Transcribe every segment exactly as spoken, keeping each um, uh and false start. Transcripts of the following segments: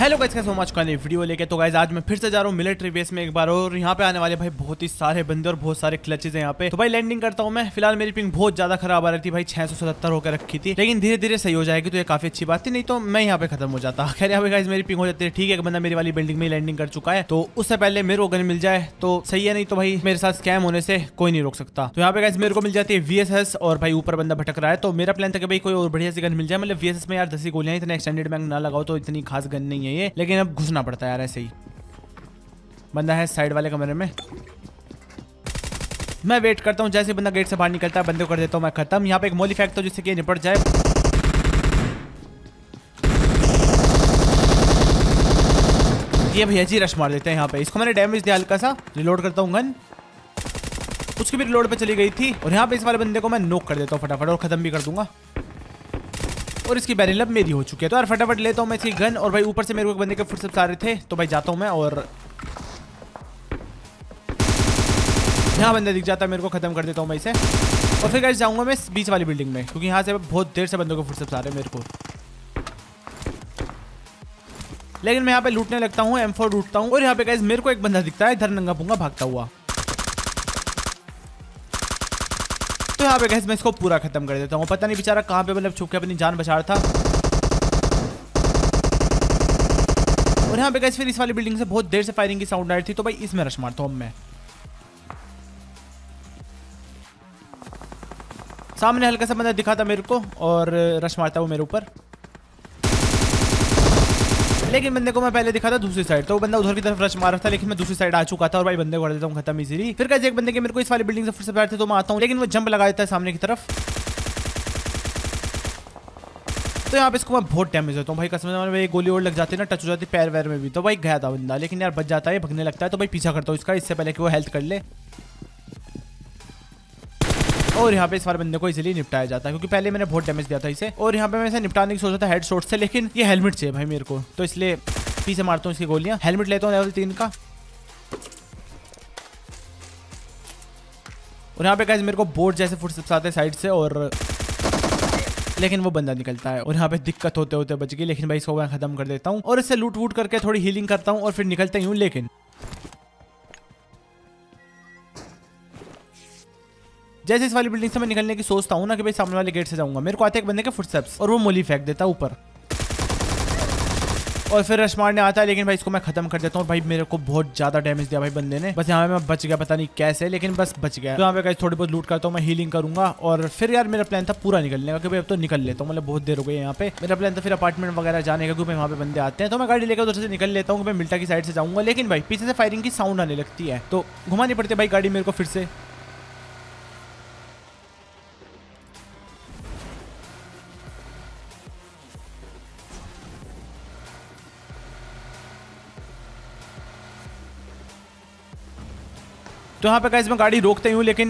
Hello guys, कैसे हो? आज का नई वीडियो लेके। तो गाइस आज मैं फिर से जा रहा हूँ मिलिट्री बेस में एक बार, और यहाँ पे आने वाले भाई बहुत ही सारे बंदे और बहुत सारे क्लचेज हैं यहाँ पे। तो भाई लैंडिंग करता हूँ मैं। फिलहाल मेरी पिंग बहुत ज्यादा खराब आ रही थी भाई, छह सौ सत्तर होकर रखी थी, लेकिन धीरे धीरे सही हो जाएगी तो ये काफी अच्छी बात थी, नहीं तो मैं यहाँ पे खत्म हो जाता। खैर यहाँ पे गाइस मेरी पिंग हो जाती है ठीक है। एक बंदा मेरी वाली बिल्डिंग में लैंडिंग कर चुका है, तो उससे पहले मेरे को गन मिल जाए तो सही है, नहीं तो भाई मेरे साथ स्कैम होने से कोई नहीं रोक सकता। तो यहाँ पे गाइस मेरे को मिल जाती है वीएसएस, और भाई ऊपर बंदा भटक रहा है। तो मेरा प्लान था कि भाई कोई और बढ़िया सी गन मिल जाए। मतलब वीएसएस में यार दस ही गोलियां, इतने एक्सटेंडेड मैग ना लगाओ तो इतनी खास गन नहीं है ये, लेकिन अब घुसना पड़ता है यार ऐसे ही। बंदा है साइड वाले कमरे में, मैं वेट करता हूँ। जैसे बंदा गेट से बाहर निकलता है बंदे को कर देता हूँ मैं खत्म। यहाँ पे एक मोली फेंकता हूँ जिससे कि निपट जाए। ये भैया जी रश मार देते हैं यहाँ पे। इसको मैंने डैमेज दिया हल्का सा, रिलोड करता हूँ गन, उसकी भी रिलोड पे चली गई थी। और यहाँ पे इस वाले बंदे को मैं नॉक कर देता हूँ फटाफट, और खत्म भी कर दूंगा। और इसकी बैरिल अब मेरी हो चुकी है। तो यार फटाफट लेता हूँ मैं इसकी गन। और भाई ऊपर से मेरे को एक बंदे के फुटस्टेप्स आ रहे थे, तो भाई जाता हूँ मैं। और यहाँ बंदा दिख जाता है मेरे को, खत्म कर देता हूँ मैं इसे। और फिर गाइस जाऊंगा मैं बीच वाली बिल्डिंग में, क्योंकि यहाँ से बहुत देर से बंदों के फुटस्टेप्स आ रहे हैं मेरे को। लेकिन मैं यहाँ पे लूटने लगता हूँ, एम फोर लूटता हूँ। और यहाँ पे गाइस मेरे को एक बंदा दिखता है इधर नंगा पुंगा भागता हुआ। तो यहाँ पे गाइस मैं इसको पूरा खत्म कर देता हूँ। पता नहीं बेचारा कहाँ पे मतलब छुप के अपनी जान बचा रहा था। और यहाँ पे गाइस फिर इस वाली बिल्डिंग से बहुत देर से फायरिंग की साउंड आ रही थी, तो भाई इसमें रश मारता हूँ मैं। सामने हल्का सा बंदा दिखा था मेरे को, और रश मारता है वो मेरे ऊपर। लेकिन बंदे को मैं पहले दिखा था दूसरी साइड, तो वो बंदा उधर की तरफ रश मार रहा था, लेकिन मैं दूसरी साइड आ चुका था। और भाई बंदे को कर देता हूँ खत्म इजीली। फिर कैसे एक बंदे के मेरे को इस वाली बिल्डिंग से फिर से बैठते तो मैं आता हूँ, लेकिन वो जंप लगा देता है सामने की तरफ। तो यहाँ पे इसको मैं बहुत डैमेज देता हूँ भाई, कसम से गोली और लग जाती है ना, टच हो जाती है पैर वैर में भी। तो भाई गया था बंदा, लेकिन यार बच जाता है, भगने लगता है। तो भाई पीछा करता हूँ इसका, इससे पहले कि वो हेल्थ कर ले। और यहाँ पे इस वाले बंदे को इजीली निपटाया जाता है, क्योंकि पहले मैंने बहुत डैमेज दिया था इसे। और यहाँ पे मैं इसे निपटाने की सोच रहा था हेड शॉट से, लेकिन ये हेलमेट चाहिए भाई मेरे को, तो इसलिए पीछे मारता हूँ इसकी गोलियां। हेलमेट लेता हूँ लेवल तीन का। और यहाँ पे गाइस मेरे को बोर्ड जैसे फुटस्टेप्स आते हैं साइड से, और लेकिन वो बंदा निकलता है। और यहाँ पे दिक्कत होते होते बच गई, लेकिन भाई इसको मैं खत्म कर देता हूँ। और इससे लूट वूट करके थोड़ी हीलिंग करता हूँ, और फिर निकलता ही हूँ। लेकिन जैसे इस वाली बिल्डिंग से मैं निकलने की सोचता हूँ ना कि भाई सामने वाले गेट से जाऊंगा, मेरे को आते एक बंदे के फुटस्टेप्स, और वो मोली फेंक देता है ऊपर, और फिर रश मारने आता है। लेकिन भाई इसको मैं खत्म कर देता हूँ। भाई मेरे को बहुत ज्यादा डैमेज दिया भाई बंदे ने, बस यहाँ मैं बच गया, पता नहीं कैसे, लेकिन बस बच गया। तो यहाँ पे गाइस थोड़ी बहुत लूट करता हूँ मैं, हीलिंग करूंगा। और फिर यार मेरा प्लान था पूरा निकलने का, कि भाई अब तो निकल लेता हूँ, मतलब बहुत देर हो गई है यहाँ पे। मेरा प्लान था फिर अपार्टमेंट वगैरह जाने का, क्योंकि वहाँ पे बंदे आते हैं। तो मैं गाड़ी लेकर उधर से निकल लेता हूँ, मैं मिल्टा की साइड से जाऊंगा। लेकिन भाई पीछे से फायरिंग की साउंड आने लगती है, तो घुमानी पड़ती है भाई गाड़ी मेरे को फिर से। तो यहाँ पे गाइस मैं गाड़ी रोकते ही हूँ, लेकिन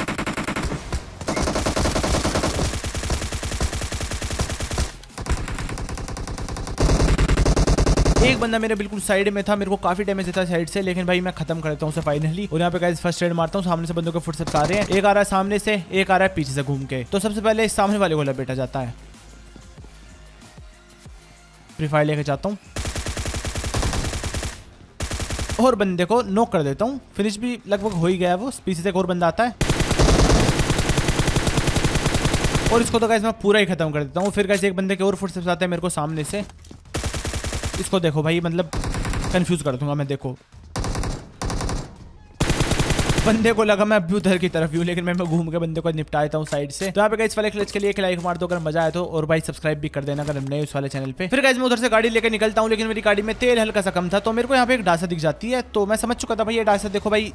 एक बंदा मेरे बिल्कुल साइड में था, मेरे को काफी डैमेज देता साइड से, लेकिन भाई मैं खत्म कर देता हूँ उसे फाइनली। और यहाँ पे गाइस फर्स्ट एड मारता हूँ। सामने से बंदों के फुटस्टेप्स आ रहे हैं, एक आ रहा है सामने से, एक आ रहा है पीछे से घूम के। तो सबसे पहले इस सामने वाले को लपेटा जाता है, फ्री फायर लेके जाता हूँ, और बंदे को नॉक कर देता हूँ। फिनिश भी लगभग हो ही गया है वो। पीछे से एक और बंदा आता है, और इसको तो गाइस मैं पूरा ही खत्म कर देता हूँ। फिर गाइस एक बंदे के और फुटस्टेप्स आते हैं मेरे को सामने से। इसको देखो भाई, मतलब कंफ्यूज कर दूंगा मैं। देखो बंदे को लगा मैं अभी उधर की तरफ हूँ, लेकिन मैं घूम के बंदे को निपटा देता हूँ साइड से। तो यहाँ पे गाइस वाले क्लच के लिए एक लाइक मार दो अगर मजा आए तो, और भाई सब्सक्राइब भी कर देना अगर नए उस वाले चैनल पे। फिर गाइस मैं उधर से गाड़ी लेकर निकलता हूँ, लेकिन मेरी गाड़ी में तेल हल्का सा कम था, तो मेरे को यहाँ पे एक डासा दिख जाती है। तो मैं समझ चुका था भाई ये डासा देखो भाई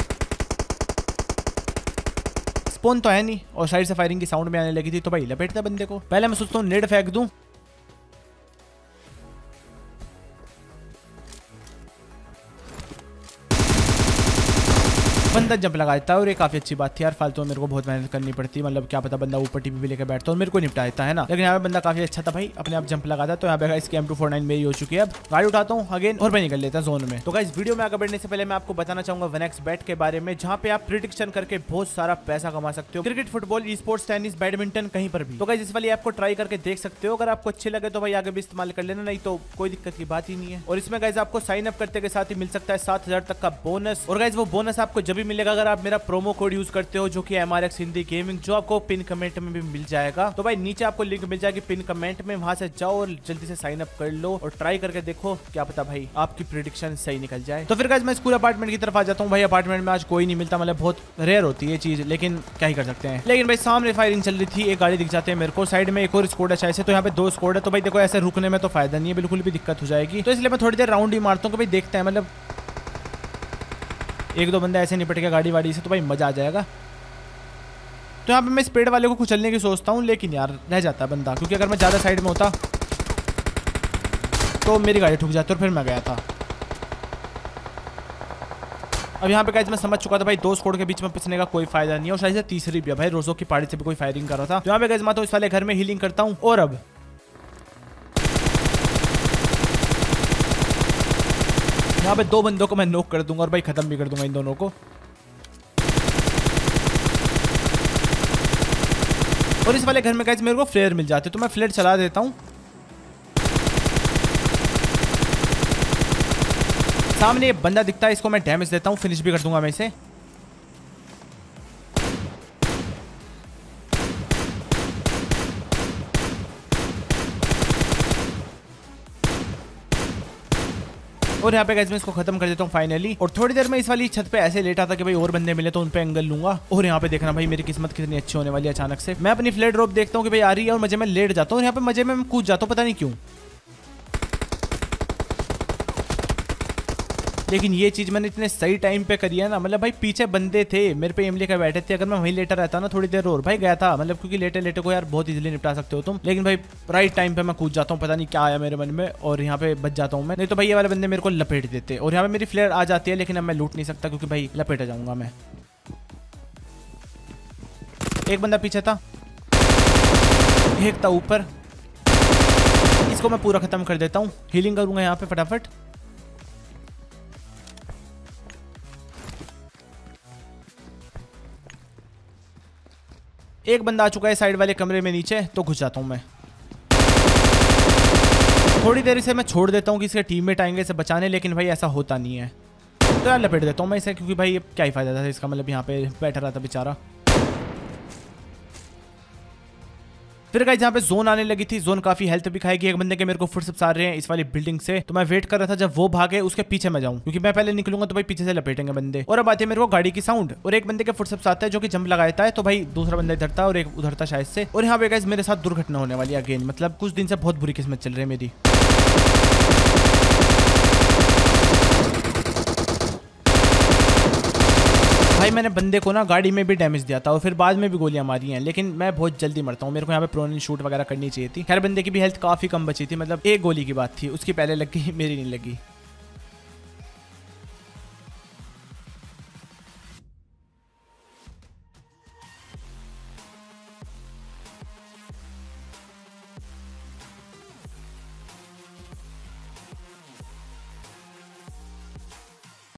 स्पॉन तो है नहीं, और साइड से फायरिंग की साउंड में आने लगी थी। तो भाई लपेटता बंदे को, पहले मैं सोचता हूँ नेड फेंक दूं, बंदा जंप लगा देता है और ये काफी अच्छी बात थी यार। फालतू मेरे को बहुत मेहनत करनी पड़ती, मतलब क्या पता बंदा ऊपर टीपी भी लेकर बैठता और मेरे को निपटा देता है ना। लेकिन यहाँ पे बंदा काफी अच्छा था भाई, अपने आप जंप लगाता। तो यहाँ पे इसकी एम टू फोर नाइन मेरी हो चुकी है। अब गाड़ी उठाता हूँ अगेन और मैं निकल लेता हूँ जोन में। तो गाइस वीडियो में आगे बढ़ने से पहले मैं आपको बताना चाहूंगा वन एक्स बेट के बारे में, जहाँ पे आप प्रिडिक्शन करके बहुत सारा पैसा कमा सकते हो। Cricket, football, esports, tennis, badminton, कहीं पर भी। तो गाइस इस वाली ऐप को ट्राई करके देख सकते हो। अगर आपको अच्छे लगे तो भाई आगे भी इस्तेमाल कर लेना, नहीं तो कोई दिक्कत की बात ही नहीं है। और इसमें गाइस आपको साइन अप करते के साथ ही मिल सकता है सात हजार तक का बोनस। और गाइस वो बोनस आपको जब भी मिलेगा अगर आप मेरा प्रोमो कोड यूज करते हो, जो कि M R X Hindi gaming, जो आपको पिन कमेंट में भी मिल जाएगा। तो भाई नीचे आपको लिंक मिल जाएगी पिन कमेंट में, वहां से जाओ और जल्दी से साइन अप कर लो और ट्राई करके देखो, क्या पता भाई आपकी प्रेडिक्शन सही निकल जाए। तो फिर गाइस मैं स्कूल अपार्टमेंट की तरफ आ जाता हूँ। भाई अपार्टमेंट में आज कोई नहीं मिलता, मतलब बहुत रेयर होती है चीज, लेकिन क्या ही कर सकते हैं। लेकिन भाई सामने फायरिंग चल रही थी, एक गाड़ी दिख जाती है मेरे को, साइड में एक और स्क्वाड है शायद से। तो यहाँ पे दो स्क्वाड है, तो भाई देखो ऐसे रुकने में तो फायदा नहीं है, बिल्कुल भी दिक्कत हो जाएगी। तो इसलिए मैं थोड़ी देर राउंड ही मारता हूँ कि भाई देखते हैं, मतलब एक दो बंदा ऐसे निपट गया गाड़ी वाड़ी से तो भाई मजा आ जाएगा। तो यहाँ पे मैं स्पीड वाले को कुचलने की सोचता हूँ, लेकिन यार रह जाता है बंदा, क्योंकि अगर मैं ज़्यादा साइड में होता तो मेरी गाड़ी ठुक जाती और फिर मैं गया था। अब यहाँ पे गाइस मैं समझ चुका था भाई दो स्क्वाड के बीच में पिसने का कोई फायदा नहीं है, और शायद से तीसरी भी है भाई, रोजो की पहाड़ी से भी कोई फायरिंग कर रहा था। तो यहाँ पे गाइस मैं तो इस वाले घर में हीलिंग करता हूँ। और अब यहाँ पे दो बंदों को मैं नॉक कर दूंगा और भाई खत्म भी कर दूंगा इन दोनों को। और इस वाले घर में गाइस मेरे को फ्लेयर मिल जाते, तो मैं फ्लेयर चला देता हूँ। सामने ये बंदा दिखता है, इसको मैं डैमेज देता हूँ, फिनिश भी कर दूंगा मैं इसे। और यहाँ पे गाइस मैं इसको खत्म कर देता हूँ फाइनली। और थोड़ी देर में इस वाली छत पे ऐसे लेटा था कि भाई और बंदे मिले तो उन पे एंगल लूंगा। और यहाँ पे देखना भाई मेरी किस्मत कितनी अच्छी होने वाली है। अचानक से मैं अपनी फ्लेयर ड्रॉप देखता हूँ कि भाई आ रही है और मजे में लेट जाता हूँ। यहाँ पे मजे में मैं कूद जाता हूँ, पता नहीं क्यों, लेकिन ये चीज मैंने इतने सही टाइम पे करी है ना। मतलब भाई पीछे बंदे थे मेरे पे एम लेकर बैठे थे, अगर मैं वहीं लेटा रहता ना थोड़ी देर और भाई गया था, मतलब क्योंकि लेटे लेटे को यार बहुत इजीली निपटा सकते हो तुम। लेकिन भाई राइट टाइम पे मैं कूद जाता हूँ, पता नहीं क्या आया मेरे मन में, और यहाँ पे बच जाता हूँ मैं। नहीं तो भाई ये वाले बंदे मेरे को लपेट देते। और यहाँ पे मेरी फ्लेयर आ जाती है, लेकिन अब मैं लूट नहीं सकता क्योंकि भाई लपेटा जाऊंगा मैं। एक बंदा पीछे था, एक था ऊपर, इसको मैं पूरा खत्म कर देता हूँ। हीलिंग करूंगा यहाँ पे फटाफट। एक बंदा आ चुका है साइड वाले कमरे में नीचे, तो घुस जाता हूं मैं। थोड़ी देर इसे मैं छोड़ देता हूं कि इसके टीममेट आएंगे इसे बचाने, लेकिन भाई ऐसा होता नहीं है। तो यार लपेट देता हूं मैं इसे, क्योंकि भाई क्या ही फायदा था इसका, मतलब यहाँ पे बैठा रहा था बेचारा। फिर गाइस यहाँ पे जोन आने लगी थी, जोन काफी हेल्थ भी खाएगी। एक बंदे के मेरे को फुटस्टेप्स आ रहे हैं इस वाली बिल्डिंग से, तो मैं वेट कर रहा था जब वो भागे उसके पीछे मैं जाऊं, क्योंकि मैं पहले निकलूंगा तो भाई पीछे से लपेटेंगे बंदे। और अब आते हैं मेरे को गाड़ी की साउंड, और एक बंदे के फुटस्टेप्स आता है जो कि जंप लगाता है, तो भाई दूसरा बंदा इधर था और एक उधर था शायद से। और यहाँ पे गाइस मेरे साथ दुर्घटना होने वाली है अगेन, मतलब कुछ दिन से बहुत बुरी किस्मत चल रही है मेरी। भाई मैंने बंदे को ना गाड़ी में भी डैमेज दिया था और फिर बाद में भी गोलियां मारी हैं, लेकिन मैं बहुत जल्दी मरता हूँ। मेरे को यहाँ पे प्रोन शूट वगैरह करनी चाहिए थी। खैर बंदे की भी हेल्थ काफी कम बची थी, मतलब एक गोली की बात थी, उसकी पहले लग गई, मेरी नहीं लगी।